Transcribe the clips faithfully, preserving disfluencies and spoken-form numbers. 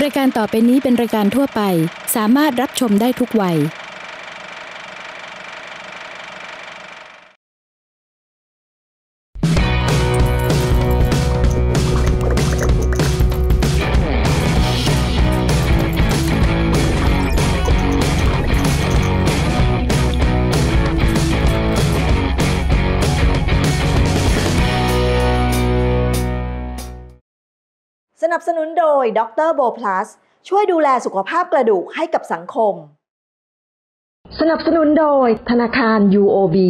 ายการต่อไปนี้เป็นรายการทั่วไปสามารถรับชมได้ทุกวัยสนับสนุนโดยด็อกเตอร์โบพลัสช่วยดูแลสุขภาพกระดูกให้กับสังคมสนับสนุนโดยธนาคาร ยู โอ บี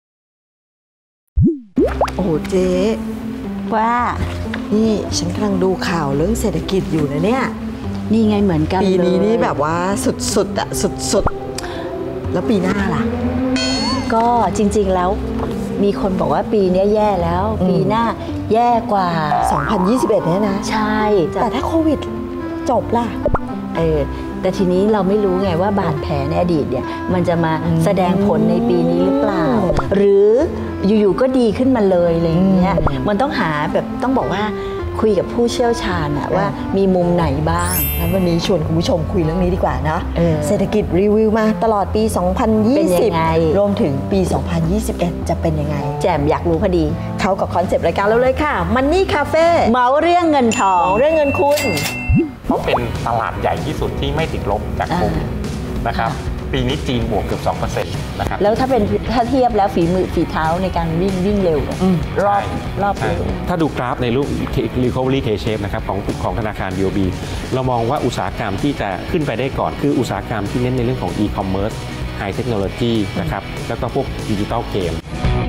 โอ้เจ๊ว่านี่ฉันกำลังดูข่าวเรื่องเศรษฐกิจอยู่นะเนี่ยนี่ไงเหมือนกันปีนี้นี่แบบว่าสุดๆอะสุดๆแล้วปีหน้าล่ะก็จริงๆแล้วมีคนบอกว่าปีนี้แย่แล้วปีหน้าแย่กว่าสองพันยี่สิบเอ็ดเนี่ยนะใช่แต่ถ้าโควิดจบล่ะเออแต่ทีนี้เราไม่รู้ไงว่าบาดแผลในอดีตเนี่ยมันจะมาแสดงผลในปีนี้หรือเปล่าหรืออยู่ๆก็ดีขึ้นมาเลยอะไรอย่างเงี้ยมันต้องหาแบบต้องบอกว่าคุยกับผู้เชี่ยวชาญอะว่ามีมุมไหนบ้างงั้นวันนี้ชวนคุณผู้ชมคุยเรื่องนี้ดีกว่านะเศรษฐกิจรีวิวมาตลอดปีสองพันยี่สิบรวมถึงปีสองพันยี่สิบเอ็ดจะเป็นยังไงแจ่มอยากรู้พอดีเข้ากับคอนเซปต์รายการเราเลยค่ะมันนี่คาเฟ่เมาเรื่องเงินทองเรื่องเงินคุณเพราะเป็นตลาดใหญ่ที่สุดที่ไม่ติดลบจากโควิดนะครับปีนี้จีนบวกเกือบ สองเปอร์เซ็นต์ นะครับแล้วถ้าเป็นถ้าเทียบแล้วฝีมือฝีเท้าในการวิ่งวิ่งเร็วรอบรอบเร็วถ้าดูกราฟในรูป Recovery K-shape นะครับของของธนาคาร ยู โอ บี เรามองว่าอุตสาหกรรมที่จะขึ้นไปได้ก่อนคืออุตสาหกรรมที่เน้นในเรื่องของ e-commerce high technology นะครับแล้วก็พวกดิจิทัลเกม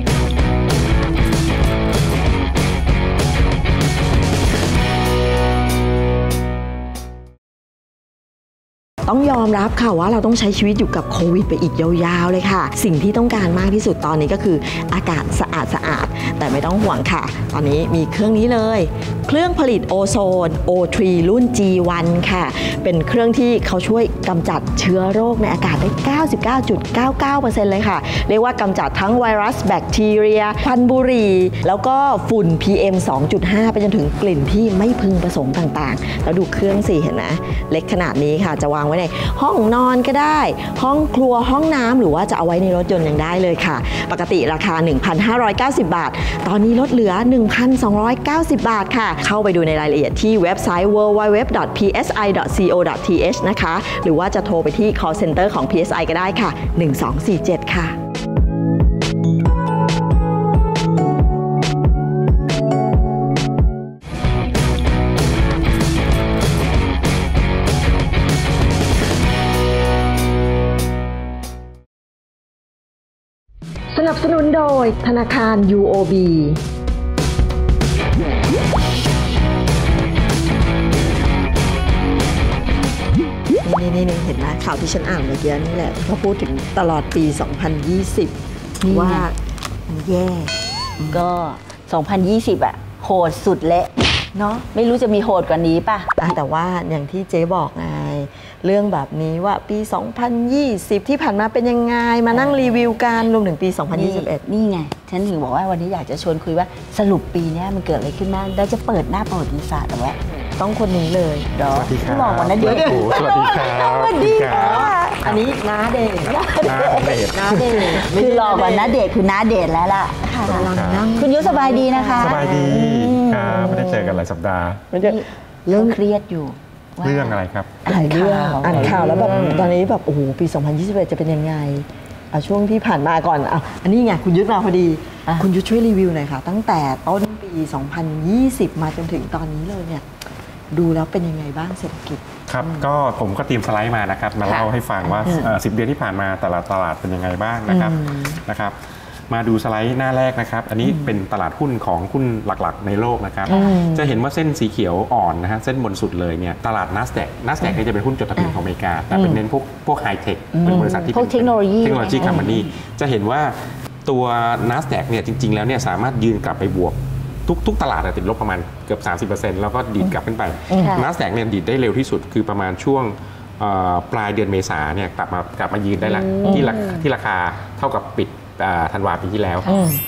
ต้องยอมรับค่ะว่าเราต้องใช้ชีวิตอยู่กับโควิดไปอีกยาวๆเลยค่ะสิ่งที่ต้องการมากที่สุดตอนนี้ก็คืออากาศสะอาดสะอาดแต่ไม่ต้องห่วงค่ะตอนนี้มีเครื่องนี้เลยเครื่องผลิตโอโซน โอ ทรี รุ่น จี วัน ค่ะเป็นเครื่องที่เขาช่วยกำจัดเชื้อโรคในอากาศได้ เก้าสิบเก้าจุดเก้าเก้าเปอร์เซ็นต์ เลยค่ะเรียกว่ากำจัดทั้งไวรัสแบคทีเรียควันบุหรี่แล้วก็ฝุ่น พี เอ็ม สองจุดห้า ไปจนถึงกลิ่นที่ไม่พึงประสงค์ต่างๆแล้วดูเครื่องสิเห็นไหมเล็กขนาดนี้ค่ะจะวางไว้ในห้องนอนก็ได้ห้องครัวห้องน้ำหรือว่าจะเอาไว้ในรถยนต์ยังได้เลยค่ะปกติราคา หนึ่งพันห้าร้อยเก้าสิบ บาทตอนนี้ลดเหลือ หนึ่งพันสองร้อยเก้าสิบ บาทค่ะเข้าไปดูในรายละเอียดที่เว็บไซต์ ดับเบิลยู ดับเบิลยู ดับเบิลยู ดอท พี เอส ไอ ดอท ซี โอ ดอท ที เอช นะคะหรือว่าจะโทรไปที่ call center ของ พี เอส ไอ ก็ได้ค่ะหนึ่งสองสี่เจ็ดค่ะสนับสนุนโดยธนาคาร ยู โอ บีนี่นี่นี่เห็นไหมข่าวที่ฉันอ่านเมื่อกี้นี่แหละเขาพูดถึงตลอดปีสองพันยี่สิบว่าแย่ก็สองพันยี่สิบอ่ะโหดสุดเละเนาะไม่รู้จะมีโหดกว่านี้ป่ะแต่ว่าอย่างที่เจ๊บอกไงเรื่องแบบนี้ว่าปีสองพันยี่สิบที่ผ่านมาเป็นยังไงมานั่งรีวิวกันรวมถึงปีสองพันยี่สิบเอ็ดนี่ไงฉันถึงบอกว่าวันนี้อยากจะชวนคุยว่าสรุปปีนี้มันเกิดอะไรขึ้นบ้างเราจะเปิดหน้าประวัติศาสตร์เอาไว้ต้องคนนี้เลยสวัสดีครับบอกวันนั้นเดี๋ยวสวัสดีครับสวัสดีค่ะอันนี้น้าเดชน้าเดชน้าเดชคือรอวันน้าเดชคือน้าเดชแล้วล่ะคุณยุสบายดีนะคะสบายดีครับไม่ได้เจอกันหลายสัปดาห์เรื่องเครียดอยู่เรื่องอะไรครับอ่านเรื่องอ่านข่าวแล้วแบบตอนนี้แบบโอ้โหปีสองพันยี่สิบเอ็ดจะเป็นยังไงเอาช่วงที่ผ่านมาก่อนเอาอันนี้ไงคุณยุทธมาพอดีคุณยุทธช่วยรีวิวหน่อยค่ะตั้งแต่ต้นปีสองพันยี่สิบมาจนถึงตอนนี้เลยเนี่ยดูแล้วเป็นยังไงบ้างเศรษฐกิจครับก็ผมก็เตรียมสไลด์มานะครับมาเล่าให้ฟังว่าสิบเดือนที่ผ่านมาแต่ละตลาดเป็นยังไงบ้างนะครับนะครับมาดูสไลด์หน้าแรกนะครับอันนี้เป็นตลาดหุ้นของหุ้นหลักๆในโลกนะครับจะเห็นว่าเส้นสีเขียวอ่อนนะฮะเส้นบนสุดเลยเนี่ยตลาด NASDAQ NASDAQ เนี่ยจะเป็นหุ้นจดทะเบียนของอเมริกาแต่เป็นเน้นพวกพวกไฮเทคเป็นบริษัทที่เป็นเทคโนโลยีเทคโนโลยีคอมพานีจะเห็นว่าตัว NASDAQ เนี่ยจริงๆแล้วเนี่ยสามารถยืนกลับไปบวกทุกทุกตลาดติดลบประมาณเกือบ สามสิบเปอร์เซ็นต์ แล้วก็ดีดกลับขึ้นไป NASDAQ เนี่ยดีดได้เร็วที่สุดคือประมาณช่วงปลายเดือนเมษาเนี่ยกลับมากลับมายืนได้ละที่ที่ราคาเท่ากับปิดธันวาปีที่แล้วนะครับ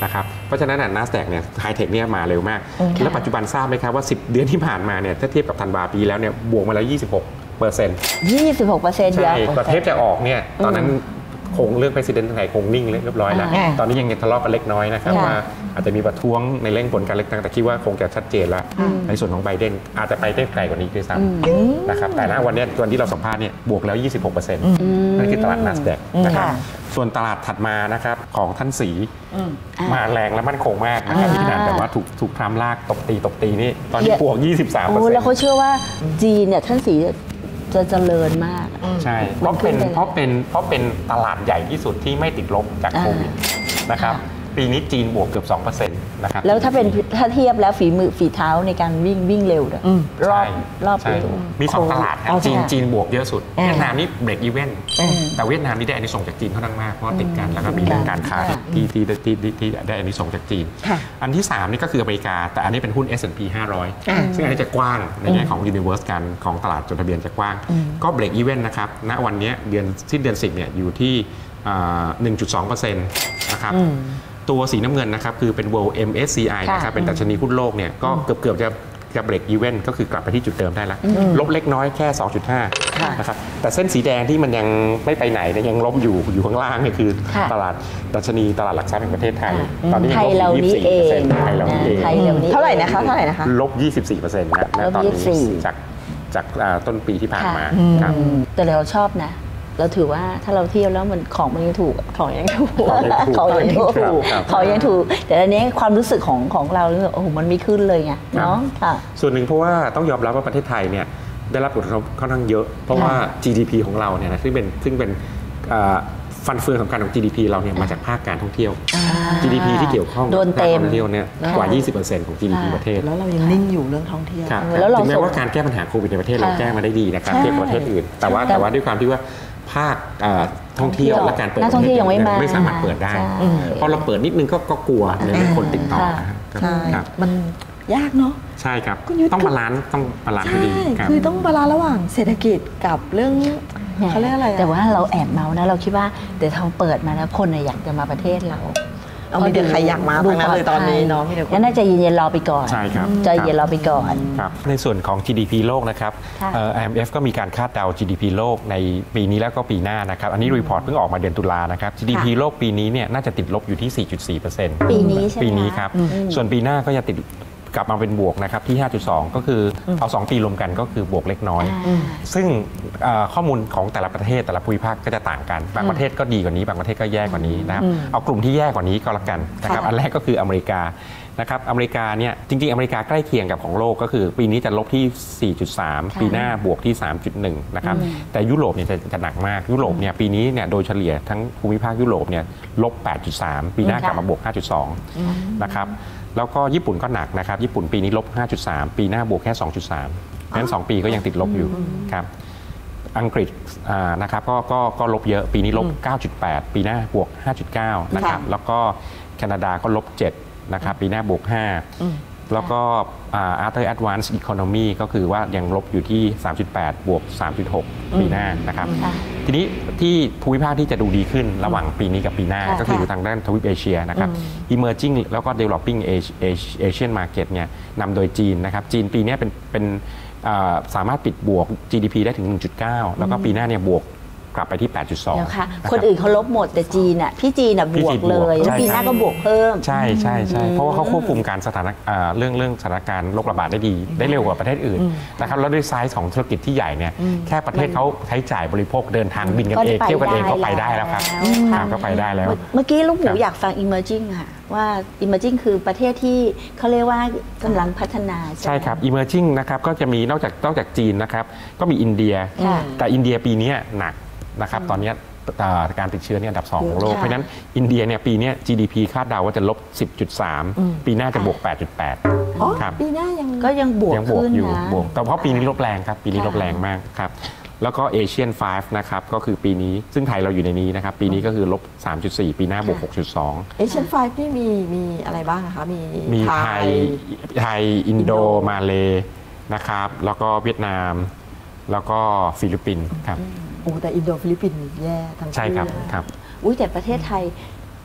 เพราะฉะนั้นน่ะ NASDAQ เนี่ยไฮเทคเนี่ยมาเร็วมากแล้วปัจจุบันทราบไหมครับว่าสิบเดือนที่ผ่านมาเนี่ยถ้าเทียบกับธันวาปีแล้วเนี่ยบวกมาแล้วยี่สิบหกเปอร์เซ็นต์ยี่สิบหกเปอร์เซ็นต์ใช่ก่อนเทปจะออกเนี่ยตอนนั้นคงเรื่อง President ไทยคงนิ่งเรียบร้อยแล้วตอนนี้ยังทะเลาะกันเล็กน้อยนะครับว่าอาจจะมีประท้วงในเร่งผลการเลือกตั้งแต่คิดว่าคงจะชัดเจนแล้วในส่วนของไบเดนอาจจะไปได้ไกลกว่านี้ด้วยซ้ำนะครับแต่ณวันนี้วันที่เราสัมภาษณ์เนี่ยบวกแล้ว ยี่สิบหกเปอร์เซ็นต์ นั่นคือตลาด NASDAQ นะครับส่วนตลาดถัดมานะครับของท่านสีมาแรงและมั่นคงมากนะครับที่ขนาดแบบว่าถูกถูกทรัมป์ลากตบตีตบตีนี่ตอนนี้บวก ยี่สิบสามเปอร์เซ็นต์แล้วเขาเชื่อว่าจีนเนี่ยท่านสีจะเจริญมากใช่เพราะเป็นเพราะเป็นเพราะเป็นตลาดใหญ่ที่สุดที่ไม่ติดลบจากโควิดนะครับปีนี้จีนบวกเกือบ สองเปอร์เซ็นต์ นะครับแล้วถ้าเป็นถ้าเทียบแล้วฝีมือฝีเท้าในการวิ่งวิ่งเร็วเนี่ยรอบรอบเร็วมีสองตลาดครับจีนจีนบวกเยอะสุดเวียดนามนี่เบรกอีเวนต์แต่เวียดนามนี่ได้อานิสงส์จากจีนเท่านั้นมากเพราะติดกันแล้วก็มีเรื่องการค้าที่ที่ที่ที่ได้อานิสงส์จากจีนอันที่สามนี่ก็คืออเมริกาแต่อันนี้เป็นหุ้น เอส แอนด์ พี ห้าร้อยซึ่งอันนี้จะกว้างในแง่ของ Universe กันของตลาดจดทะเบียนจะกว้างก็เบรกอีเวนต์นะครับณวันนี้เดือนสิ้นเดือนสิบเนี่ยอยู่ที่ หนึ่งจุดสองเปอร์เซ็นต์ นะครับตัวสีน้ำเงินนะครับคือเป็น World เอ็ม เอส ซี ไอ นะครับเป็นดัชนีหุ้นโลกเนี่ยก็เกือบเกือบจะจะเบรกอีเวนต์ก็คือกลับไปที่จุดเดิมได้แล้วลบเล็กน้อยแค่ สองจุดห้า นะครับแต่เส้นสีแดงที่มันยังไม่ไปไหนยังล้มอยู่อยู่ข้างล่างเนี่ยคือตลาดดัชนีตลาดหลักทรัพย์แห่งประเทศไทยตอนนี้ยังลบ ยี่สิบสี่เปอร์เซ็นต์ ไทยเรานี่เองเท่าไหร่นะคะเท่าไหร่นะคะลบ ยี่สิบสี่เปอร์เซ็นต์ นะตอนนี้จากจากต้นปีที่ผ่านมาครับแต่เราชอบนะเราถือว่าถ้าเราเที่ยวแล้วมันของมันยังถูกของยังถูกของยังถูกของยังถูกแต่อันนี้ความรู้สึกของของเราเนี่ยโอ้โหมันไม่ขึ้นเลยไงเนาะค่ะส่วนหนึ่งเพราะว่าต้องยอมรับว่าประเทศไทยเนี่ยได้รับผลกระทบค่อนข้างเยอะเพราะว่า จี ดี พี ของเราเนี่ยนะซึ่งเป็นซึ่งเป็นฟันเฟืองสำคัญของ จี ดี พี เราเนี่ยมาจากภาคการท่องเที่ยว จี ดี พี ที่เกี่ยวข้องกับการท่องเที่ยวเนี่ยกว่า ยี่สิบเปอร์เซ็นต์ ของ จี ดี พี ประเทศแล้วเรายังนิ่งอยู่เรื่องท่องเที่ยวถึงแม้ว่าการแก้ปัญหาโควิดในประเทศเราแก้มาได้ดีนะครับเทียบกับประเทศอื่นแต่ว่าแต่ว่าด้วยความที่ว่าภาคท่องเที่ยวและการเปิดท่องเที่ยวยังไม่มาไม่สามารถเปิดได้พอเราเปิดนิดนึงก็ก็กลัวในเรื่องคนติดต่อครับมันยากเนาะใช่ครับต้องบาลานซ์ต้องบาลานซ์ดีคือต้องบาลานซ์ระหว่างเศรษฐกิจกับเรื่องเขาเรียกอะไรแต่ว่าเราแอบเมานะเราคิดว่าเดี๋ยวเราเปิดมาแล้วคนอยากจะมาประเทศเราเอามีแต่ใครอยากมาทั้งนั้นเลยตอนนี้เนาะมีแต่คนน่าจะเย็นๆรอไปก่อนใช่ครับใจเย็นรอไปก่อนครับในส่วนของ จี ดี พี โลกนะครับ ไอ เอ็ม เอฟ ก็มีการคาดเดา จี ดี พี โลกในปีนี้แล้วก็ปีหน้านะครับอันนี้รีพอร์ตเพิ่งออกมาเดือนตุลานะครับ จี ดี พี โลกปีนี้เนี่ยน่าจะติดลบอยู่ที่ สี่จุดสี่เปอร์เซ็นต์ปีนี้ใช่ไหมปีนี้ครับส่วนปีหน้าก็จะติดกลับมาเป็นบวกนะครับที่ ห้าจุดสอง ก็คือเอาสองปีรวมกันก็คือบวกเล็กน้อยซึ่งข้อมูลของแต่ละประเทศแต่ละภูมิภาคก็จะต่างกันบางประเทศก็ดีกว่านี้บางประเทศก็แย่กว่านี้นะครับเอากลุ่มที่แย่กว่านี้ก็แล้วกันนะครับอันแรกก็คืออเมริกานะครับอเมริกาเนี่ยจริงๆอเมริกาใกล้เคียงกับของโลกก็คือปีนี้จะลบที่ สี่จุดสาม ปีหน้าบวกที่ สามจุดหนึ่ง นะครับแต่ยุโรปเนี่ยจะจะหนักมากยุโรปเนี่ยปีนี้เนี่ยโดยเฉลี่ยทั้งภูมิภาคยุโรปเนี่ยลบ แปดจุดสาม ปีหน้ากลับมาบวก ห้าจุดสอง นะครับแล้วก็ญี่ปุ่นก็หนักนะครับญี่ปุ่นปีนี้ลบ ห้าจุดสาม ปีหน้าบวกแค่ สองจุดสาม งั้นสองปีก็ยังติดลบอยู่ครับอังกฤษนะครับก็ก็ก็ลบเยอะปีนี้ลบ เก้าจุดแปด ปีหน้าบวก ห้าจุดเก้า นะครับแล้วก็แคนาดาก็ลบ เจ็ด นะครับปีหน้าบวก ห้า แล้วก็ Other Advanced Economy ก็คือว่ายังลบอยู่ที่ สามจุดแปด บวก สามจุดหก ปีหน้านะครับทีนี้ที่ภูมิภาคที่จะดูดีขึ้นระหว่างปีนี้กับปีหน้าก็คือทางด้านทวีปเอเชียนะครับ Emerging แล้วก็ Developing Asian Market เนี่ยนำโดยจีนนะครับจีนปีนี้เป็นเป็นสามารถปิดบวก จี ดี พี ได้ถึง หนึ่งจุดเก้า แล้วก็ปีหน้าเนี่ยบวกกลับไปที่ แปดจุดสองแล้วค่ะคนอื่นเขาลบหมดแต่จีนอ่ะพี่จีนอ่ะบวกเลยแล้วปีหน้าก็บวกเพิ่มใช่ใช่ใช่เพราะว่าเขาควบคุมการสถานเรื่องเรื่องสถานการณ์โรคระบาดได้ดีได้เร็วกว่าประเทศอื่นนะครับแล้วด้วยไซส์ของธุรกิจที่ใหญ่เนี่ยแค่ประเทศเขาใช้จ่ายบริโภคเดินทางบินกันเองเที่ยวกันเองก็ไปได้แล้วครับก็ไปได้แล้วเมื่อกี้ลูกหมูอยากฟัง emerging ค่ะว่า emerging คือประเทศที่เขาเรียกว่ากำลังพัฒนาใช่ครับ emerging นะครับก็จะมีนอกจากนอกจากจีนนะครับก็มีอินเดียแต่อินเดียปีนี้หนักนะครับตอนนี้การติดเชื้อเนี่ยอันดับสองของโลกเพราะฉะนั้นอินเดียเนี่ยปีนี้ จี ดี พี คาดเดาว่าจะลบ สิบจุดสาม ปีหน้าจะบวก แปดจุดแปดครับปีหน้ายังก็ยังบวกขึ้นนะบวกแต่เพราะปีนี้ลบแรงครับปีนี้ลบแรงมากครับแล้วก็เอเชียนไฟว์นะครับก็คือปีนี้ซึ่งไทยเราอยู่ในนี้นะครับปีนี้ก็คือลบ สามจุดสี่ ปีหน้าบวก หกจุดสองเอเชียนไฟว์นี่มีมีอะไรบ้างคะมีมีไทยไทยอินโดมาเลนะครับแล้วก็เวียดนามแล้วก็ฟิลิปปินส์ครับโอ้แต่อินโดฟิลิปปินส์แย่ทั้งใช่ครับครับอุ้ยแต่ประเทศไทย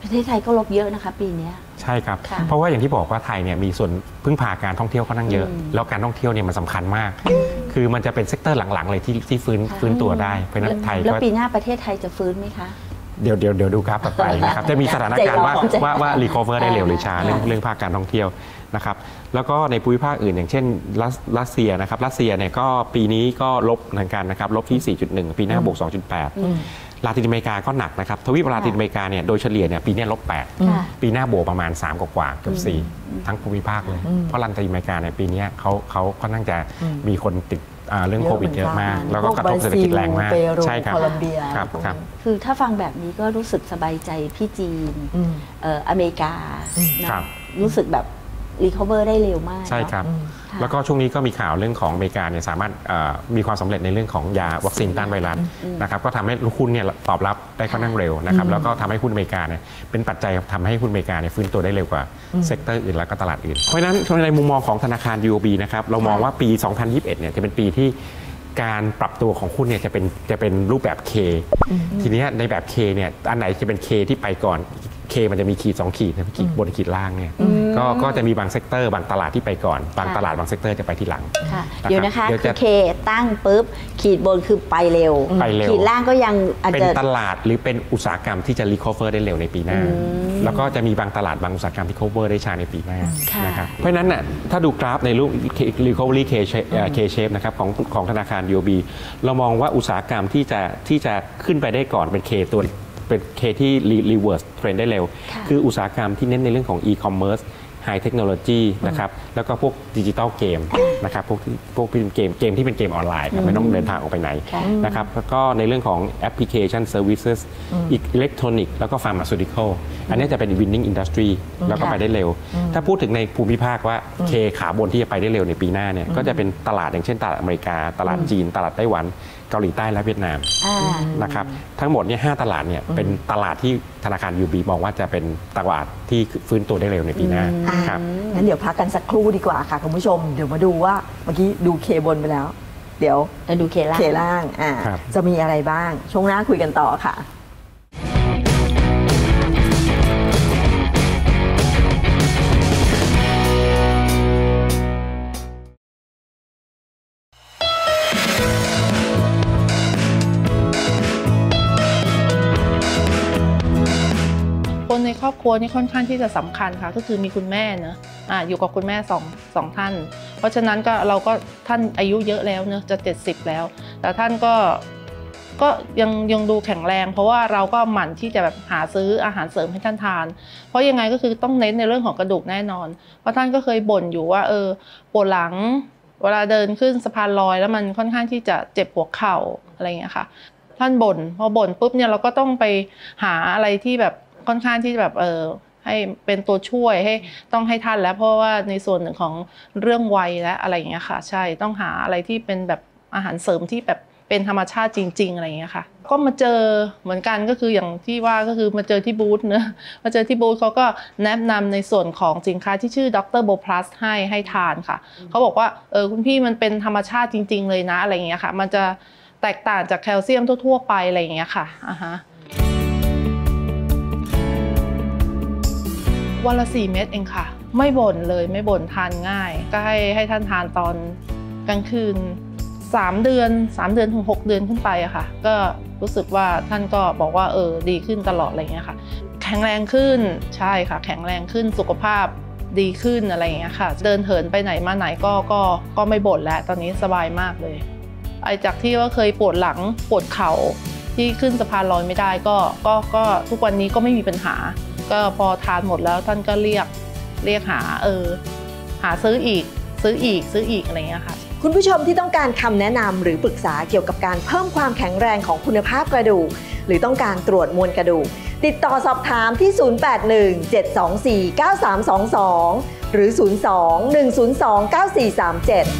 ประเทศไทยก็ลบเยอะนะคะปีนี้ใช่ครับเพราะว่าอย่างที่บอกว่าไทยเนี่ยมีส่วนพึ่งพาการท่องเที่ยวค่อนข้างเยอะแล้วการท่องเที่ยวเนี่ยมันสำคัญมากคือมันจะเป็นเซกเตอร์หลังๆเลยที่ที่ฟื้นฟื้นตัวได้เพราะนั้นไทยแล้วปีหน้าประเทศไทยจะฟื้นไหมคะเดี๋ยวเดี๋ยวเดี๋ยวดูกราฟต่อไปนะครับจะมีสถานการณ์ว่าว่าว่ารีคอเวอร์ได้เร็วหรือช้าเรื่องเรื่องภาคการท่องเที่ยวนะครับแล้วก็ในภูมิภาคอื่นอย่างเช่นรัสเซียนะครับรัสเซียเนี่ยก็ปีนี้ก็ลบเหมือนกันนะครับลบที่ สี่จุดหนึ่ง ปีหน้าบวก สองจุดแปด ลาตินอเมริกาก็หนักนะครับทวีปลาตินอเมริกาเนี่ยโดยเฉลี่ยเนี่ยปีนี้ลบแปดปีหน้าบวกประมาณสามกว่าเกือบสี่ทั้งภูมิภาคเลยเพราะลาตินอเมริกาในปีนี้เขาเขาค่อนข้างจะมีคนติดเรื่องโควิดเยอะมากแล้วก็กระทบเศรษฐกิจแรงมากใช่ครับครับครับคือถ้าฟังแบบนี้ก็รู้สึกสบายใจพี่จีนอเมริการู้สึกแบบรีคอเวอร์ได้เร็วมากใช่ครับแล้วก็ช่วงนี้ก็มีข่าวเรื่องของอเมริกาเนี่ยสามารถมีความสำเร็จในเรื่องของยาวัคซีนต้านไวรัสนะครับก็ทำให้หุ้นเนี่ยตอบรับได้ค่อนข้างเร็วนะครับแล้วก็ทำให้หุ้นอเมริกาเนี่ยเป็นปัจจัยทำให้หุ้นอเมริกาเนี่ยฟื้นตัวได้เร็วกว่าเซกเตอร์อื่นและก็ตลาดอื่นเพราะฉะนั้นในมุมมองของธนาคาร ยู โอ บี นะครับเรามองว่าปี สองพันยี่สิบเอ็ด เนี่ยจะเป็นปีที่การปรับตัวของหุ้นเนี่ยจะเป็นจะเป็นรูปแบบ K ทีนี้ในแบบ K เนี่ยอันไหนจะเป็น K ที่ไปก่อน K มันจะมีขีดสองขีดนะขีดบนขีดล่างเนี่ยก็ก็จะมีบางเซกเตอร์บางตลาดที่ไปก่อนบางตลาดบางเซกเตอร์จะไปที่หลังเดี๋ยวนะคะคือ K ตั้งปุ๊บขีดบนคือไปเร็วขีดล่างก็ยังเป็นตลาดหรือเป็นอุตสาหกรรมที่จะ recover ได้เร็วในปีหน้าแล้วก็จะมีบางตลาดบางอุตสาหกรรมที่ cover ได้ช้าในปีหน้านะครับเพราะฉะนั้นน่ะถ้าดูกราฟในรูป recovery K shape นะครับของของธนาคาร ยู โอ บี เรามองว่าอุตสาหกรรมที่จะที่จะขึ้นไปได้ก่อนเป็น K ตัวเป็นเคที่ reverse trend ได้เร็วคืออุตสาหกรรมที่เน้นในเรื่องของ e-commerce high technology นะครับแล้วก็พวกดิจิตอลเกมนะครับพวกพวกเป็นเกมเกมที่เป็นเกมออนไลน์ไม่ต้องเดินทางออกไปไหนนะครับแล้วก็ในเรื่องของ application services อิเล็กทรอนิกส์แล้วก็ pharmaceutical อันนี้จะเป็น winning industry แล้วก็ไปได้เร็วถ้าพูดถึงในภูมิภาคว่าเคขาบนที่จะไปได้เร็วในปีหน้าเนี่ยก็จะเป็นตลาดอย่างเช่นตลาดอเมริกาตลาดจีนตลาดไต้หวันเกาหลีใต้และเวียดนามนะครับทั้งหมดเนี่ยห้าตลาดเนี่ยเป็นตลาดที่ธนาคาร ยู บี มองว่าจะเป็นตลาดที่ฟื้นตัวได้เร็วในปีหน้าครับงั้นเดี๋ยวพักกันสักครู่ดีกว่าค่ะคุณผู้ชมเดี๋ยวมาดูว่าเมื่อกี้ดูเคบนไปแล้วเดี๋ยวดูเคล่างเคล่างอ่าจะมีอะไรบ้างช่วงหน้าคุยกันต่อค่ะคนในครอบครัวนี่ค่อนข้างที่จะสำคัญค่ะก็คือมีคุณแม่เนอะอ่าอยู่กับคุณแม่สองสองท่านเพราะฉะนั้นก็เราก็ท่านอายุเยอะแล้วเนอะจะเจ็ดสิบแล้วแต่ท่านก็ก็ยังยังดูแข็งแรงเพราะว่าเราก็หมั่นที่จะแบบหาซื้ออาหารเสริมให้ท่านทานเพราะยังไงก็คือต้องเน้นในเรื่องของกระดูกแน่นอนเพราะท่านก็เคยบ่นอยู่ว่าเออปวดหลังเวลาเดินขึ้นสะพานลอยแล้วมันค่อนข้างที่จะเจ็บหัวเข่าอะไรอย่างเงี้ยค่ะท่านบ่นพอบ่นปุ๊บเนี่ยเราก็ต้องไปหาอะไรที่แบบค่อนข้างที่แบบเออให้เป็นตัวช่วยให้ต้องให้ท่านแล้วเพราะว่าในส่วนหนึ่งของเรื่องวัยและอะไรอย่างเงี้ยค่ะใช่ต้องหาอะไรที่เป็นแบบอาหารเสริมที่แบบเป็นธรรมชาติจริงๆอะไรอย่างเงี้ยค่ะก็มาเจอเหมือนกันก็คืออย่างที่ว่าก็คือมาเจอที่บูธเนอะมาเจอที่บูธเขาก็แนะนำในส่วนของสินค้าที่ชื่อด็อกเตอร์โบพลัสให้ให้ทานค่ะเขาบอกว่าเออคุณพี่มันเป็นธรรมชาติจริงๆเลยนะอะไรอย่างเงี้ยค่ะมันจะแตกต่างจากแคลเซียมทั่วๆไปอะไรอย่างเงี้ยค่ะอ่าฮะวันละสี่เม็ดเองค่ะไม่บ่นเลยไม่บ่นทานง่ายก็ให้ให้ท่านทานตอนกลางคืนสามเดือนสามเดือนถึงหกเดือนขึ้นไปอะค่ะก็รู้สึกว่าท่านก็บอกว่าเออดีขึ้นตลอดอะไรเงี้ยค่ะแข็งแรงขึ้นใช่ค่ะแข็งแรงขึ้นสุขภาพดีขึ้นอะไรเงี้ยค่ะเดินเหินไปไหนมาไหนก็ก็ก็ไม่บ่นแล้วตอนนี้สบายมากเลยไอ้จากที่ว่าเคยปวดหลังปวดเข่าที่ขึ้นสะพานลอยไม่ได้ก็ก็ก็ทุกวันนี้ก็ไม่มีปัญหาก็พอทานหมดแล้วท่านก็เรียกเรียกหาเออหาซื้ออีกซื้ออีกซื้ออีกอะไรเงี้ยค่ะคุณผู้ชมที่ต้องการคำแนะนำหรือปรึกษาเกี่ยวกับการเพิ่มความแข็งแรงของคุณภาพกระดูกหรือต้องการตรวจมวลกระดูกติดต่อสอบถามที่ศูนย์ แปด หนึ่ง เจ็ด สอง สี่ เก้า สาม สอง สองหรือศูนย์ สอง หนึ่ง ศูนย์ สอง เก้า สี่ สาม เจ็ด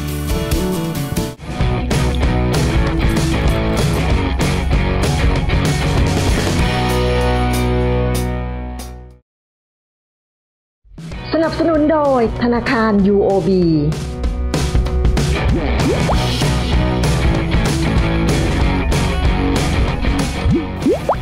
สนับสนุนโดยธนาคาร ยู โอ บี กลับมา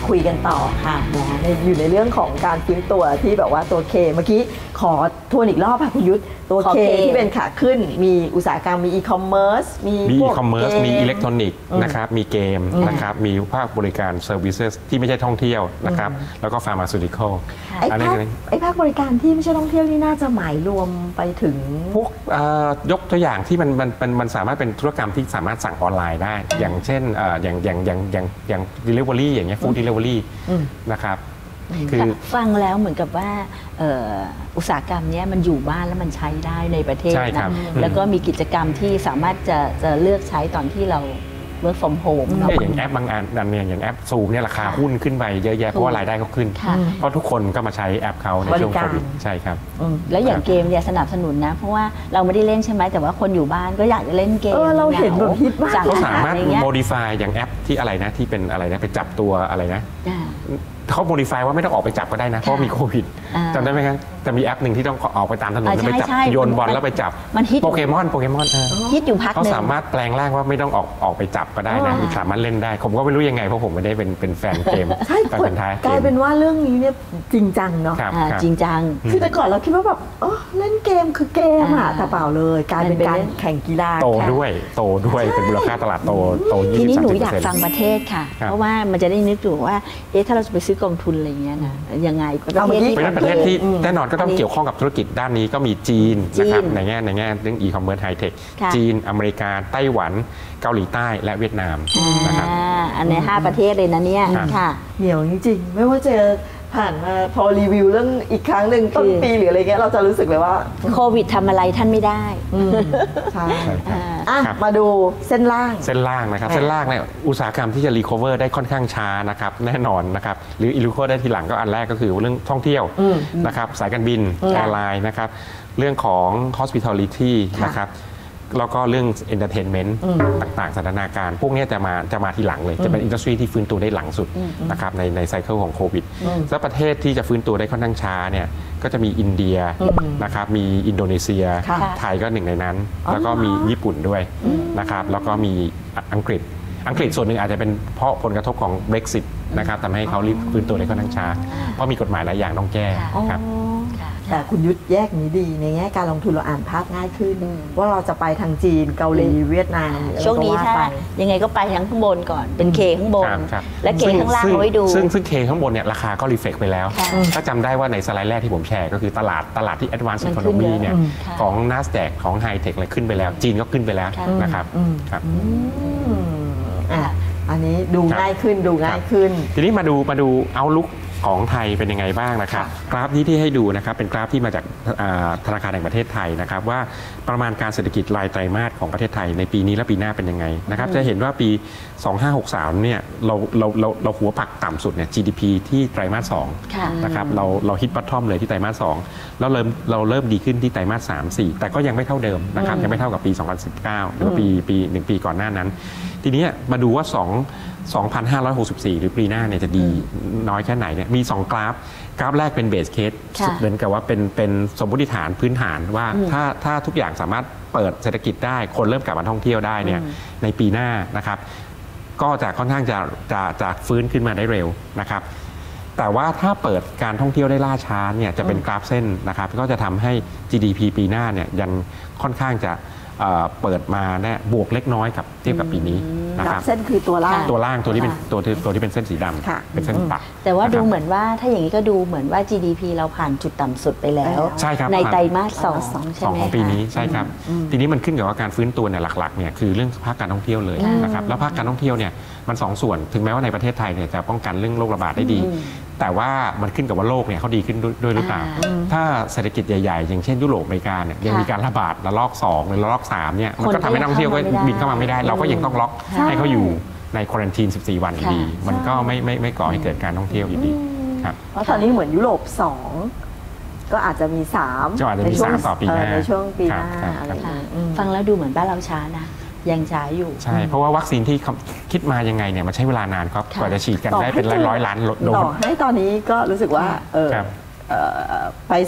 คุยกันต่อค่ะในอยู่ในเรื่องของการฟื้นตัวที่แบบว่าตัวเคเมื่อกี้ขอทวนอีกรอบค่ะคุณยุทธตัวเคที่เป็นขาขึ้นมีอุตสาหกรรมมีอีคอมเมิร์ซมีมีพอีวกคอมเมิร์ซมีอิเล็กทรอนิกส์อืมนะครับมีเกมนะครับมีภาคบริการเซอร์วิสที่ไม่ใช่ท่องเที่ยวนะครับแล้วก็ฟาร์มาซูติคอลไอ้ภาคไอ้ภาคบริการที่ไม่ใช่ท่องเที่ยวนี่น่าจะหมายรวมไปถึงพวกเอ่อยกตัวอย่างที่มันมันมันมันสามารถเป็นธุรกรรมที่สามารถสั่งออนไลน์ได้ อย่างเช่นเอ่ออย่างอย่างอย่างอย่างอย่าง delivery อย่างเงี้ย food delivery นะครับคือฟังแล้วเหมือนกับว่าเอ่ออุตสาหกรรมเนี้ยมันอยู่บ้านแล้วมันใช้ได้ในประเทศใช่ครันะบแล้วก็มีกิจกรรมที่สามารถจะจะเลือกใช้ตอนที่เรา work from home เนาะเนี่ยอย่างแอปบางอันอันเนี่ยอย่างแอปซูมเนี่ยราคาหุ้นขึ้นไปเยอะแยะเพราะว่ารายได้เขาขึ้นค่ะเพราะทุกคนก็มาใช้แอปเขาในช่วงบริโคการวิดใช่ครับแล้วอย่างเกมเนี่ยสนับสนุนนะ เพราะว่าเราไม่ได้เล่นใช่ไหมแต่ว่าคนอยู่บ้านก็อยากจะเล่นเกมเออเราเห็นแบบฮิตมากสั่งเขาอาสาหารมารถอะไรเงี้ย modify อย่างแอปที่อะไรนะที่เป็นอะไรนะไปจับตัวอะไรนะอ่าเขาโมดิฟายว่าไม่ต้องออกไปจับก็ได้นะเพราะมีโควิดอ่าจำได้ไหมครับแต่มีแอปหนึ่งที่ต้องออกไปตามถนนอ่าแล้วไปจับใช่ใช่โยนบอลแล้วไปจับมันฮิตโปเกมอนโปเกมอนเออฮิตอยู่พักหเขานึ่งสามารถแปลงร่างว่าไม่ต้องออกออกไปจับก็ได้นะสามารถเล่นได้ ผมก็ไม่รู้ยังไงเพราะผมไม่ได้เป็นเป็นแฟนเกมใช่แฟนพันธุ์แท้กลายเป็นว่าเรื่องนี้เนี่ยจริงจังเนาะครับอ่าครับจริงจังคือแต่ก่อนเราคิดว่าแบบเออเล่นเกมคือเกมอะอ่าแต่เปล่าเลยกลายเป็นการแข่งกีฬาโตด้วยโตด้วยเป็นมูลค่าตลาดโตโตทียี่สิบนี้สามหนูสิบอยากเปอร์เซ็นต์ฟังประเทศค่ะครับเพราะว่ามันจะได้นึกถึงว่าเอ๊ะถ้าเราจะไปซื้อกองทุนอะไรเงี้ยนะยังไงประเทศที่เพราะฉะนั้นประเทศที่แน่นอนก็ต้องเกี่ยวข้องกับธุรกิจด้านนี้ก็มีจีนจีนนะครับในแง่ในแง่เรื่อง e-commerce high tech ค่ะจีนอเมริกาไต้หวันเกาหลีใต้และเวียดนามนะครับอ่าอันในห้าประเทศเลยนะเนี่ยครับค่ะเหนียวจริงๆ ไม่ว่าจะผ่านมาพอรีวิวเรื่องอีกครั้งหนึ่งต้นคือปีหรืออะไรเงี้ยเราจะรู้สึกเลยว่าโควิดทำอะไรท่านไม่ได้อืมใช่ใช่ครับอ่ะครับมาดูเส้นล่างเส้นล่างนะครับอ่าเส้นล่างเนี่ยอุตสาหกรรมที่จะรีคอเวอร์ได้ค่อนข้างช้านะครับแน่นอนนะครับหรือรีคอเวอร์ได้ทีหลังก็อันแรกก็คือเรื่องท่องเที่ยวนะครับสายการบินแอร์ไลน์นะครับเรื่องของ hospitality ค่ะนะครับแล้วก็เรื่อง entertainment ต่างๆสถานการณ์พวกเนี้ยจะมาจะมาทีหลังเลย จะเป็นอินดัสทรีที่ฟื้นตัวได้หลังสุดนะครับในในไซเคิลของโควิดแล้วประเทศที่จะฟื้นตัวได้ค่อนข้างช้าเนี่ยก็จะมีอินเดียนะครับมีอินโดนีเซียค่ะไทยก็หนึ่งในนั้น แล้วก็มีญี่ปุ่นด้วยนะครับแล้วก็มีอังกฤษ อังกฤษส่วนหนึ่งอาจจะเป็นเพราะผลกระทบของ Brexit นะครับทำให้เขารีบฟื้นตัวได้ค่อนข้างช้า เพราะมีกฎหมายหลายอย่างต้องแก้ครับแต่คุณยุทธแยกนี้ดีในแง่การลงทุนเราอ่านภาพง่ายขึ้น ว่าเราจะไปทางจีนเกาหลีเวียดนามหรืออะไรช่วงนี้ก็ถ้าไปยังไงก็ไปทั้งข้างบนก่อนเป็นเคข้างบนครับครับและเคข้างล่างซึ่เอาไว้ดูซึ่งซึ่งเคข้างบนเนี่ยราคาก็รีเฟกไปแล้วค่ะถ้าจำได้ว่าในสไลด์แรกที่ผมแชร์ก็คือตลาดตลาดที่ Advanced มันขึ้น Economy เยอะเนี่ยค่ะของ NASDAQ ของ High Tech อะไรขึ้นไปแล้ว จีนก็ขึ้นไปแล้วค่ะนะครับครับอืมอ่ะอันนี้ดูครับง่ายขึ้นดูง่ายครับขึ้นทีนี้มาดูมาดูเอาลุกของไทยเป็นยังไงบ้างนะครับ กราฟนี้ที่ให้ดูนะครับเป็นกราฟที่มาจากอ่าธนาคารแห่งประเทศไทยนะครับว่าประมาณการเศรษฐกิจรายไตรมาสของประเทศไทยในปีนี้และปีหน้าเป็นยังไงนะครับจะเห็นว่าปี สองพันห้าร้อยหกสิบสาม เนี่ยเราเราเราเราหัวปักต่ำสุดเนี่ย จี ดี พี ที่ไตรมาสสองค่ะนะครับเราเราฮิตบัตทอมเลยที่ไตรมาสสองแล้วเริ่มเราเริ่มดีขึ้นที่ไตรมาสสาม สี่ แต่ก็ยังไม่เท่าเดิมนะครับยังไม่เท่ากับปี สองพันสิบเก้า หรือว่าปีปีหนึ่งปีก่อนหน้านั้น ทีนี้มาดูว่า 2 สองพันห้าร้อยหกสิบสี่ หรือปีหน้าเนี่ยจะดีน้อยแค่ไหนเนี่ยมี สอง กราฟ กราฟแรกเป็นเบสเคสค่ะเหมือนกับว่าเป็นเป็นสมมติฐานพื้นฐานว่าถ้าถ้าทุกอย่างสามารถเปิดเศรษฐกิจได้คนเริ่มกลับมาท่องเที่ยวได้เนี่ยในปีหน้านะครับก็จะค่อนข้างจะจะจะฟื้นขึ้นมาได้เร็วนะครับแต่ว่าถ้าเปิดการท่องเที่ยวได้ล่าช้าเนี่ยจะเป็นกราฟเส้นนะครับก็จะทำให้ จี ดี พี ปีหน้าเนี่ยยังค่อนข้างจะเอ่อเปิดมาเนี่ยบวกเล็กน้อยกับเทียบกับปีนี้นะกครารัฟบเส้นคือตัวล่างตัวล่างตัวที่เป็นค่ะตัวที่ตัวที่เป็นเส้นสีดค่ะำเป็นเส้นปักแต่ว่าดูนะครับเหมือนว่าถ้าอย่างนี้ก็ดูเหมือนว่า จี ดี พี เราผ่านจุดต่ำสุดไปแล้วใช่ครับในผ่านไตรมาสสองใช่สองไหมของปีนี้คะใช่ครับ ทีนี้มันขึ้นกับว่าการฟื้นตัวเนี่ยหลักๆเนี่ยคือเรื่องภาคการท่องเที่ยวเลยนะครับแล้วภาคการท่องเที่ยวเนี่ยมันสองส่วนถึงแม้ว่าในประเทศไทยเนี่ยจะป้องกันเรื่องโรคระบาดได้ดี แต่ว่ามันขึ้นกับว่าโลกเนี่ยเขาดีขึ้นด้วยด้วยหรือเปล่าอ่าถ้าเศรษฐกิจใหญ่ๆ อย่างเช่นยุโรปอเมริกาเนี่ยยังค่ะมีการระบาดระลอกสองหรือระลอกสามเนี่ยมันคนก็ทำให้นักท่องเที่ยวก็ก็ยังบินเข้ามาไม่ได้ เราก็ยังต้องล็อกใช่ให้เขาอยู่ในควอรันทีนสิบสี่วันอยู่ดีค่ะมันก็ไม่ไม่ไม่ก่อให้เกิดการท่องเที่ยวอยู่ดีครับเพราะตอนนี้เหมือนยุโรปสองก็อาจจะมีสามก็อาจจะมีในช่วงสามต่อปีหน้าเในช่วงปีหครับน้าครับอะไรอย่างค่ะเงี้ยอืมฟังแล้วดูเหมือนบ้านเราช้านะ ยังช้าอยู่ใช่เพราะว่าวัคซีนที่คิดมายังไงเนี่ยมันใช้เวลานานครับค่ะกว่าจะฉีดกันได้เป็นร้อยร้อยล้านโดต่สอให้ตอนนี้ก็รู้สึกว่าเออครับเอ่อไป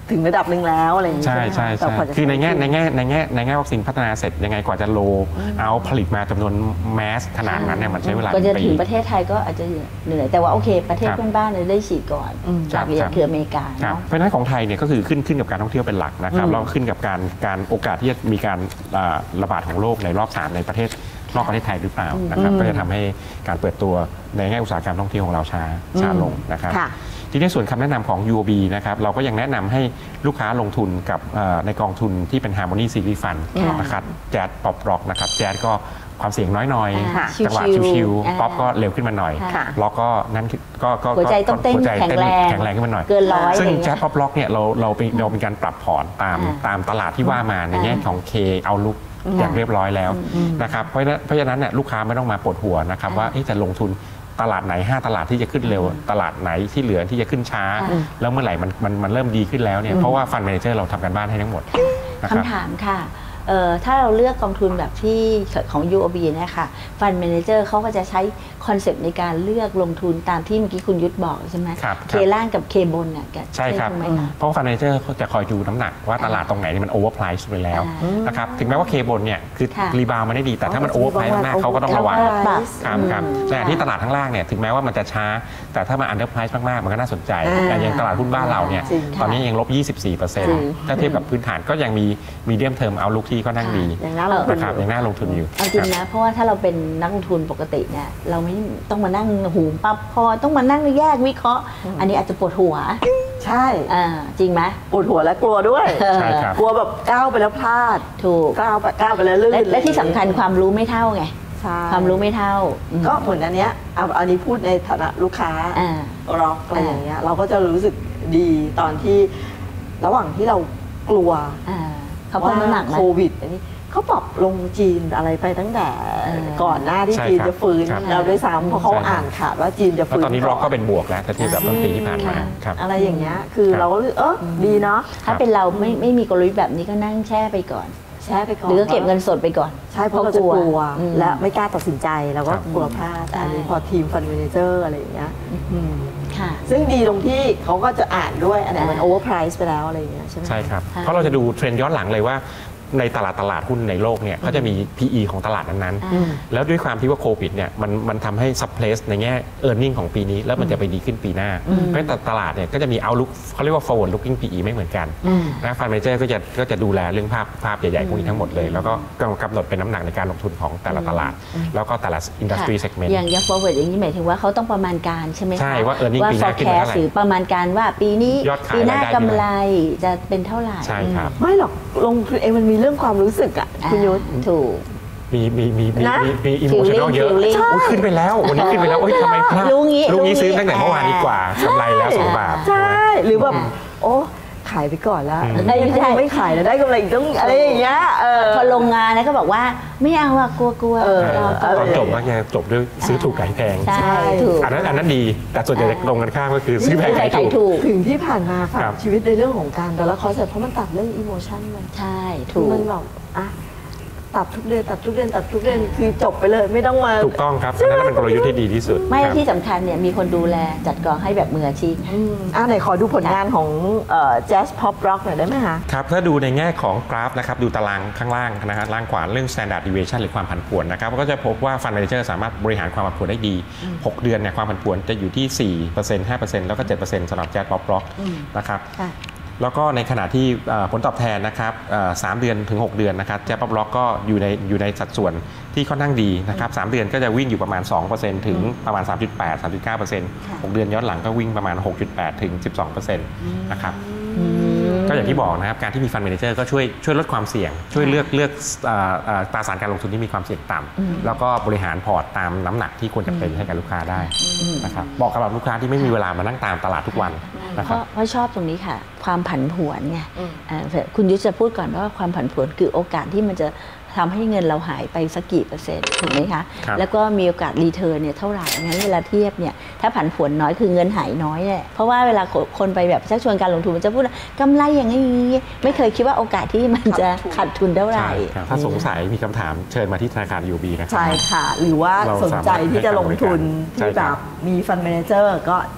ถึงระดับหนึ่งแล้วอะไรอย่างเงี้ยใช่ใช่แต่ใช่กว่าจะคือในแง่ใช้ในแง่ในแง่ในแง่วัคซีนพัฒนาเสร็จยังไงกว่าจะโลเอาผลิตมาจำนวนแมสขนาดนั้นเนี่ยมันใช้เวลาก็จะเป็นถึปีงประเทศไทยก็อาจจะเหนื่อยแต่ว่าโอเค ประเทศครับเพื่อนบ้านเนี่ยได้ฉีดก่อนอืมจากครับเรียนคืออเมริกาครับเนาะเพราะฉะนั้นของไทยเนี่ยก็คือขึ้นขึ้นกับการท่องเที่ยวเป็นหลักนะครับแล้วขึ้นกับการการโอกาสที่จะมีการอ่าระบาดของโรคในรอบสามในประเทศนอกประเทศไทยหรือเปล่านะครับก็จะทำให้การเปิดตัวในแง่อุตสาหกรรมท่องเที่ยวของเราช้าช้าลงนะครับค่ะทีนี้ส่วนคำแนะนำของ ยู โอ บี นะครับเราก็ยังแนะนำให้ลูกค้าลงทุนกับเอ่อในกองทุนที่เป็น Harmony Series Fund ค่ะนะครับแจ๊สป๊อปร็อกนะครับแจ๊สก็ความเสี่ยงน้อยหน่อยอ่าจังหวะชิวๆชิวอ่าๆป๊อปก็เร็วขึ้นมาหน่อยค่ะล็อกก็นั้นก็ก็หัวใจต้องเต้นหัวใจแข็งแรงแข็งแรงขึ้นมาหน่อยเกินร้อยซึ่งอะไรเงี้ยแจ๊สป๊อปร็อกเนี่ยเราเราเป็นเราเป็นการปรับพอร์ตตามอ่าตามตลาดที่ว่ามาในแง่ของ K เอาลุกอย่างเรียบร้อยแล้วนะครับเพราะฉะนั้นเพราะฉะนั้นเนี่ยลูกค้าไม่ต้องมาปวดหัวนะครับว่าเอ๊ะจะลงทุนตลาดไหนห้าตลาดที่จะขึ้นเร็ว ตลาดไหนที่เหลือที่จะขึ้นช้าค่ะแล้วเมื่อไหร่มันมันมันเริ่มดีขึ้นแล้วเนี่ยเพราะว่าฟันแมเนเจอร์เราทำกันบ้านให้ทั้งหมดนะครับคำถามค่ะเอ่อถ้าเราเลือกกองทุนแบบที่ของ ยู โอ บี เนี่ยค่ะฟัน d ม a นเจอร์เขาก็จะใช้คอนเซปต์ในการเลือกลงทุนตามที่เมื่อกี้คุณยุทธบอกใช่ไหมครับเคล่างกับเคบนเนี่ยใช่ครับถูกไหมคะเพราะว่าฟันแมเนเจอร์เขาจะคอยดูน้ำหนักว่าตลาดตรงไหนเนี่ยมันโอเวอร์ไพรซ์ไปแล้วอ่านะครับถึงแม้ว่าเคบนเนี่ยคือค่ะรีบาวมาได้ดีแต่ถ้ามันโอเวอร์ไพรซ์มากๆเขาก็ต้องระวังเขาก็ปรับครับครับแต่ที่ตลาดข้างล่างเนี่ยถึงแม้ว่ามันจะช้า แต่ถ้ามันอันเดอร์ไพรซ์มากๆ มันก็น่าสนใจอ่าแต่อย่างตลาดหุ้นบ้านเราเนี่ยจริงตอนนี้ยังลบ ยี่สิบสี่เปอร์เซ็นจริต์งถ้าเทียบกับพื้นฐานก็ยังมีมีเดียมเทอมเอาลุกที่ก็นั่งดีอย่างน่าลงทุนนะครับยังน่าลงทุนอยู่เอาจริงนะ เพราะว่าถ้าเราเป็นนักลงทุนปกติเนี่ยเราไม่ต้องมานั่งหูปั๊บพอต้องมานั่งแยกวิเคราะห์ อันนี้อาจจะปวดหัวใช่อ่าจริงไหมปวดหัวและกลัวด้วยใช่ครับกลัวแบบก้าวไปแล้วพลาดถูกก้าวไปก้าวไปแล้วลื่นและและที่สำคัญความรู้ไม่เท่าไงใช่ความรู้ไม่เท่าอืมก็เหมือนอันเนี้ยเอาอันนี้พูดในฐานะลูกค้าอ่าร็อกอะไรอย่างเงี้ยเราก็จะรู้สึกดีตอนที่ระหว่างที่เรากลัวอ่าเขาเพิ่มน้ำหนักไหมโควิดอันนี้เขาปรับลงจีนอะไรไปตั้งแต่เออก่อนหน้าที่ใช่จีนครับจะฟื้นครับเราด้วยซ้ำเพราะเขาใช่ครับอ่านขาดว่าจีนจะแล้วฟื้นตอนนี้ร็อกก็เป็นบวกแล้วถ้าเทียบกับต้นปีที่ผ่านมาครับอะไรอย่างเงี้ยคือครับเราก็รู้สึกเออดีเนาะถ้าเป็นเราไม่ไม่มีกลยุทธ์แบบนี้ก็นั่งแช่ไปก่อนแช่ไปก่อนหรือก็เก็บเงินสดไปก่อนใช่เพราะเราจะกลัวอืมและไม่กล้าตัดสินใจเราก็ครับกลัวพลาดแต่อันนี้ใช่พอทีมฟันเมเนเจอร์อะไรอย่างเงี้ยอืมค่ะซึ่งดีตรงที่เขาก็จะอ่านด้วยอันไหนมันอ่าโอเวอร์ไพรซ์ไปแล้วอะไรอย่างเงี้ยใช่ไหมใช่ครับค่ะเพราะเราจะดูเทรนด์ย้อนหลังเลยว่าในตลาดตลาดหุ้นในโลกเนี่ยเขาจะมี พี อี ของตลาดนั้นอืมๆ แล้วด้วยความที่ว่าโควิดเนี่ยมันมันทำให้ซับเพลสในแง่ e a r n i n g ของปีนี้ แล้วมันจะไปดีขึ้นปีหน้า เพราะฉะนั้นตลาดเนี่ยก็จะมี outlook เขาเรียกว่า forward looking พี อี ไม่เหมือนกันนะฟันเมเจอร์ก็จะก็จะดูแลเรื่องภาพภาพใหญ่ๆพวกนี้ทั้งหมดเลย แล้วก็กำหนดเป็นน้ำหนักในการลงทุนของแต่ละตลาด แล้วก็แต่ละ industry ค่ะ segment อย่างอย่าง forward อย่างนี้หมายถึงว่าเขาต้องประมาณการใช่ไหมคะใช่ว่า earning ปีหน้าขึ้นมาเท่าไหร่ forecast หรือประมาณการว่าปีนี้ยอดขายปีหน้ารายได้กำไรจะเป็นเท่าไหร่ใช่ครับไม่หรอกลงทุนเองมันมีเรื่องความรู้สึกอะอ่าคุณยุทธถูกมีมีมีมีนะมีมี emotional เยอะ feeling โอ้ยขึ้นไปแล้ววันนี้ขึ้นไปแล้วโอ้ยทำไมพลาดรู้งี้รู้งี้รู้งี้ซื้อตั้งแต่เมื่อวานดีกว่ากำไรแล้วสองบาทใช่หรือแบบอ่าโอ้ขายไปก่อนแล้วอืมได้ยังไม่ขายแล้วได้กำไรอีกต้องอะไรอย่างเงี้ยเออพอลงงานนะก็บอกว่าไม่เอาอะกลัวกลัวเออรอเอก่ออนตอนจบก็จะจบด้วยซื้อถูกขายแพงใช่ถูกอันนั้นอันนั้นดี แต่ส่วนใหญ่ตรงกันข้ามก็คือซื้อแพงใครขายขายถูถูกกถึงที่ผ่านมาฝาครักบชีวิตในเรื่องของการแต่ละคอร์สเพราะมันตัดเรื่องอิโมชันมันใช่คืถูอก มันแบบอ่ะตัดทุกเดือนตัดทุกเดือนตัดทุกเดือนคือจบไปเลยไม่ต้องมาถูกต้องครับอันนั้นเป็นกลยุทธ์ที่ดีที่สุดไม่ครับที่สำคัญเนี่ยมีคนดูแลจัดกองให้แบบมืออาชีพอืมอ่ะไหนขอดูผลงานของแจ๊สพ็อปร็อกหน่อยได้ไหมคะครับถ้าดูในแง่ของกราฟนะครับดูตารางข้างล่างนะฮะล่างขวาเรื่อง standard deviation หรือความผันผวนนะครับก็จะพบว่า fund manager สามารถบริหารความผันผวนได้ดี หก เดือนเนี่ยความผันผวนจะอยู่ที่ สี่เปอร์เซ็นต์ ห้าเปอร์เซ็นต์ แล้วก็ เจ็ดเปอร์เซ็นต์ สำหรับ Jazz Pop Rock นะครับค่ะแล้วก็ในขณะที่เอ่อผลตอบแทนนะครับเอ่อสามเดือนถึงหกเดือนนะครับแจ๊บป๊อปล็อกก็อยู่ในอยู่ในสัดส่วนที่ค่อนข้างดีนะครับสามเดือนก็จะวิ่งอยู่ประมาณ สองเปอร์เซ็นต์ ถึงประมาณ สามจุดแปด สามจุดเก้าเปอร์เซ็นต์ค่ะหกเดือนย้อนหลังก็วิ่งประมาณ หกจุดแปด ถึง สิบสองเปอร์เซ็นต์ นะครับก็อย่างที่บอกนะครับการที่มีฟันเมเนเจอร์ก็ช่วยช่วยลดความเสี่ยง ช่วยเลือกเลือกเอ่อเอ่อตราสารการลงทุนที่มีความเสี่ยงต่ำแล้วก็บริหารพอร์ตตามน้ำหนักที่ควรจะเป็นให้กับลูกค้าได้นะครับบอกกับลูกค้าที่ไม่มีเวลามานั่งตามตลาดทุกวันนะเพครับราะเพราะชอบตรงนี้ค่ะ ความผันผวนไงอ่าคุณยุทธจะพูดก่อนว่าความผันผวนคือโอกาสที่มันจะทำให้เงินเราหายไปสักกี่เปอร์เซ็นต์ถูกไหมคะครับแล้วก็มีโอกาสรีเทิร์นเนี่ยเท่าไหร่งั้นเวลาเทียบเนี่ยถ้าผันผวนน้อยคือเงินหายน้อยแหละเพราะว่าเวลาคนไปแบบชักชวนการลงทุนมันจะพูดว่ากำไรอย่างนี้ไม่เคยคิดว่าโอกาสที่มันจะขาดทุนเท่าไหร่ใช่ครับถ้าสงสัยมีคำถามเชิญมาที่ธนาคาร ยู โอ บี นะครับใช่ค่ะ หรือว่าเราสนใจที่จะลงทุนใช่ที่คแบรับบมีฟันเมเนเจอร์ก็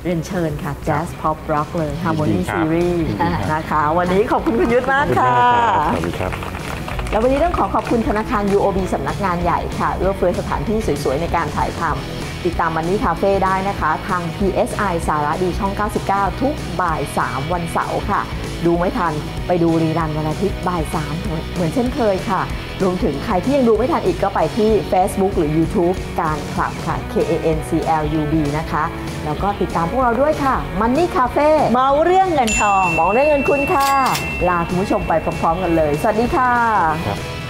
เรียนเชิญค่ะ Jazz Pop Rock เลย Harmony ยินดีครับ Series ยินดีครับนะคะ วันนี้ขอบคุณคุณยุทธมากค่ะสวัสดีครับแล้ววันนี้ต้องขอขอบคุณธนาคาร ยู โอ บี สำนักงานใหญ่ค่ะเอื้อเฟื้อสถานที่สวยๆในการถ่ายทำติดตามมันนี่คาเฟ่ได้นะคะทาง พี เอส ไอ สาระดีช่อง เก้าสิบเก้า ทุกบ่ายสามวันเสาร์ค่ะดูไม่ทันไปดูรีรันวันอาทิตย์บ่ายสามเหมือนเช่นเคยค่ะรวมถึงใครที่ยังดูไม่ทันอีกก็ไปที่ Facebook หรือ YouTube การคลับค่ะ เค เอ เอ็น ซี แอล ยู บี นะคะแล้วก็ติดตามพวกเราด้วยค่ะมันนี่คาเฟ่เมาเรื่องเงินทองมองได้เงินคุณค่ะลาคุณผู้ชมไปพร้อมๆกันเลยสวัสดีค่ะครับ